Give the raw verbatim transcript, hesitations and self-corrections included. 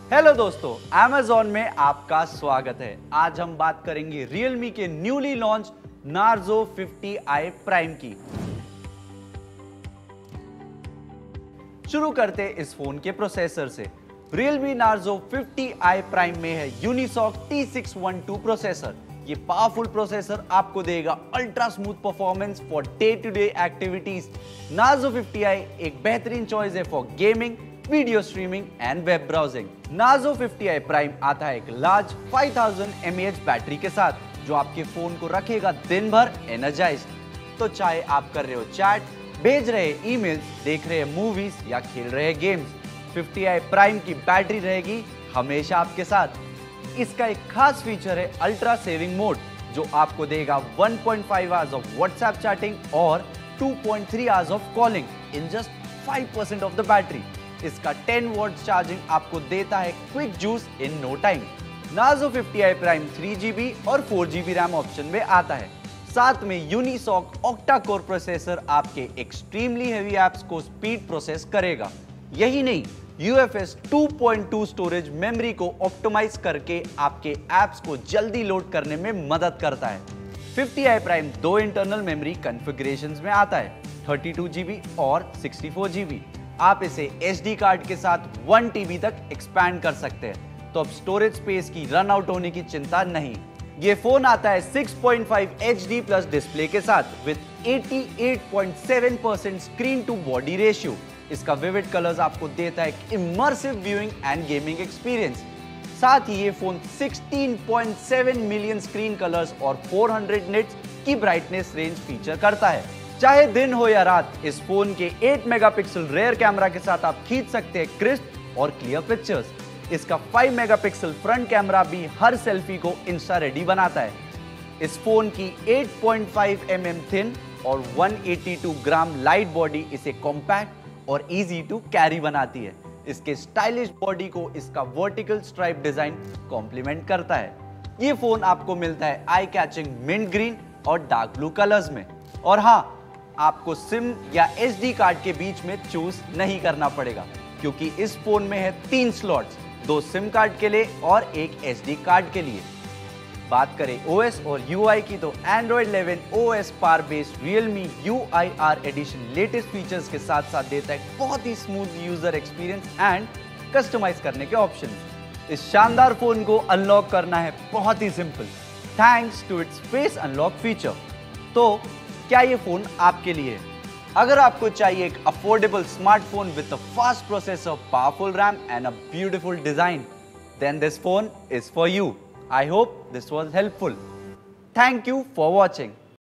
Hello दोस्तों, Amazon में आपका स्वागत है। आज हम बात करेंगे Realme के newly launch Narzo fifty i Prime की। शुरू करते इस फोन के प्रोसेसर से। Realme Narzo fifty i Prime में है Unisoc T six one two processor. ये पावरफुल प्रोसेसर आपको देगा ultra smooth performance for day to day activities. Narzo fifty i एक बेहतरीन चॉइस है for gaming, video streaming and web browsing. Narzo fifty i Prime आता है एक large five thousand m A h battery के साथ, जो आपके फोन को रखेगा दिन भर एनर्जाइज्ड। तो चाहे आप कर रहे हो चैट, भेज रहे ईमेल्स, देख रहे मूवीज या खेल रहे गेम्स, फिफ्टी आई Prime की बैटरी रहेगी हमेशा आपके साथ। इसका एक खास फीचर है अल्ट्रा सेविंग मोड, जो आपको देगा one point five hours of WhatsApp chatting और two point three hours of calling in just five percent of the battery. इसका टेन वॉट चार्जिंग आपको देता है quick juice in no time. Narzo fifty i Prime three G B और four G B RAM option में आता है। साथ में यूनिसॉक ऑक्टा कोर प्रोसेसर आपके एक्सट्रीमली हेवी एप्स को स्पीड प्रोसेस करेगा। यही नहीं, U F S two point two storage memory को ऑप्टिमाइज करके आपके एप्स को जल्दी लोड करने में मदद करता है। फिफ्टी आई Prime दो इंटरनल मेमोरी कॉन्फ़िगरेशंस में आता है, थर्टी टू जी बी और सिक्सटी फोर जी बी। आप इसे एस डी कार्ड के साथ वन टी बी तक एक्सपैंड कर सकते हैं, तो अब स्टोरेज स्पेस की रन आउट होने की चिंता नहीं। ये फोन आता है six point five H D plus display के साथ with eighty eight point seven percent screen to body ratio. इसका विविड कलर्स आपको देता है immersive viewing and gaming experience. साथ ही ये phone sixteen point seven million screen colours और फोर हंड्रेड निट्स की ब्राइटनेस रेंज फीचर करता है। चाहे दिन हो या रात, इस फोन के एट मेगापिक्सल रेयर कैमरा के साथ आप खींच सकते हैं क्रिस्प और क्लियर पिक्चर्स। इसका फाइव मेगापिक्सल फ्रंट कैमरा भी हर सेल्फी को इंस्टा रेडी बनाता है। इस फोन की eight point five M M thin और one eighty two gram light body इसे कॉम्पैक्ट और इजी टू कैरी बनाती है। इसके स्टाइलिश बॉडी को इसका वर्टिकल स्ट्राइप डिजाइन कॉम्प्लीमेंट करता है। ये फोन आपको मिलता है आई कैचिंग मिंट ग्रीन और डार्क ब्लू कलर्स में। और हाँ, आपको सिम या एस डी कार्ड के बीच में चूज नहीं करना पड़ेगा, क्योंकि इस फोन में है तीन स्लॉट्स, दो सिम कार्ड के लिए और एक एस डी कार्ड के लिए। बात करें ओ एस और यू आई की, तो एंड्रॉइड इलेवन ओ एस पार based Realme U I R edition latest features के साथ साथ देता है बहुत ही smooth user experience and customize करने के ऑप्शन। इस शानदार फोन को अनलॉक करना है बहुत ही simple, thanks to its face unlock feature. तो क्या ये फोन आपके लिए है? अगर आपको चाहिए एक affordable smartphone with a fast processor, powerful RAM and a beautiful design, then this phone is for you. I hope this was helpful. Thank you for watching.